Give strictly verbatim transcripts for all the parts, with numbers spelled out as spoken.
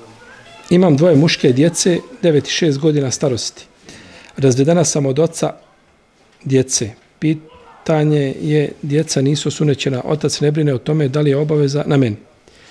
Imam dvoje muške djece, devet i šest godina starosti. Razvedena sam od oca djece. Pitanje je, djeca nisu sunećena, otac ne brine o tome da li je obaveza na meni.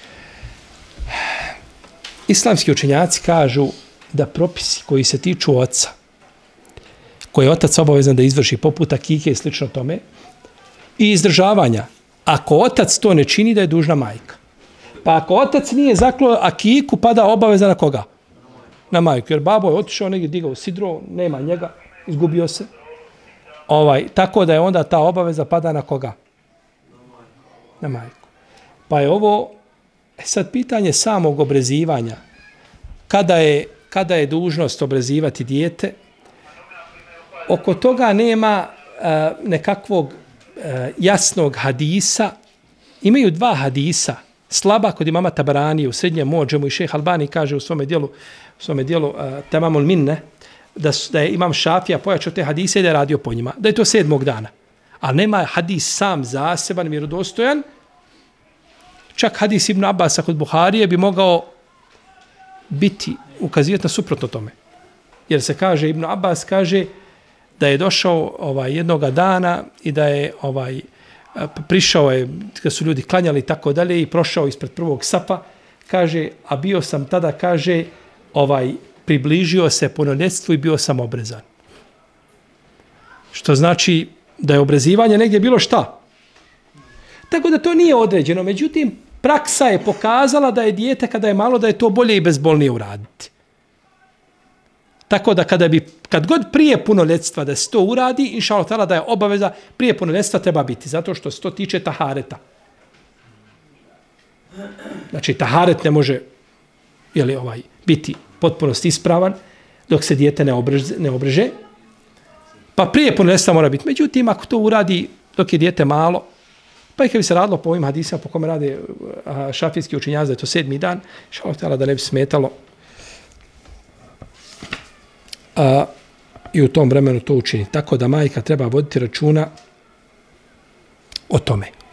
Islamski učenjaci kažu da propisi koji se tiču oca, koje je otac obavezan da izvrši poput akike i slično tome, i izdržavanja, ako otac to ne čini, da je dužna majka. Pa ako otac nije zaklao akiku, pada obaveza na koga? Na majku. Jer babo je otišao negdje, digao sidro, nema njega, izgubio se. Ovaj, tako da je onda ta obaveza pada na koga? Na majku. Pa je ovo sad pitanje samog obrezivanja. Kada je, kada je dužnost obrezivati dijete, oko toga nema uh, nekakvog uh, jasnog hadisa. Imaju dva hadisa, slaba kod imama Tabarani u srednjem Mođemu i šejh Albani kaže u svome dijelu, u svome dijelu uh, Tamamul Minne, da, su, da je imam Šafija pojačao te hadise i da je radio po njima, da je to sedmog dana. Ali nema hadis sam zaseban, vjerodostojan. Čak hadis Ibn Abasa kod Buharije bi mogao biti, ukazivati na suprotno tome. Jer se kaže, Ibn Abbas kaže da je došao ovaj, jednoga dana i da je ovaj, prišao je, kad su ljudi klanjali i tako dalje i prošao ispred prvog safa, kaže, a bio sam tada, kaže, ovaj, približio se punoljetstvu i bio sam obrezan. Što znači da je obrezivanje negdje bilo šta? Tako da to nije određeno. Međutim, praksa je pokazala da je dijete kada je malo, da je to bolje i bezbolnije uraditi. Tako da kada bi, kad god prije punoljetstva da se to uradi, inša Allah da je obaveza, prije punoljetstva treba biti. Zato što se to tiče tahareta. Znači, taharet ne može jeli, ovaj, biti potpunost ispravan dok se dijete ne obreže, ne obreže. Pa prije punoljetstva mora biti. Međutim, ako to uradi dok je dijete malo, pa i kad bi se radilo po ovim hadisima po kome rade šafijski učenjaci da je to sedmi dan, šao da ne bi smetalo a, i u tom vremenu to učini. Tako da majka treba voditi računa o tome.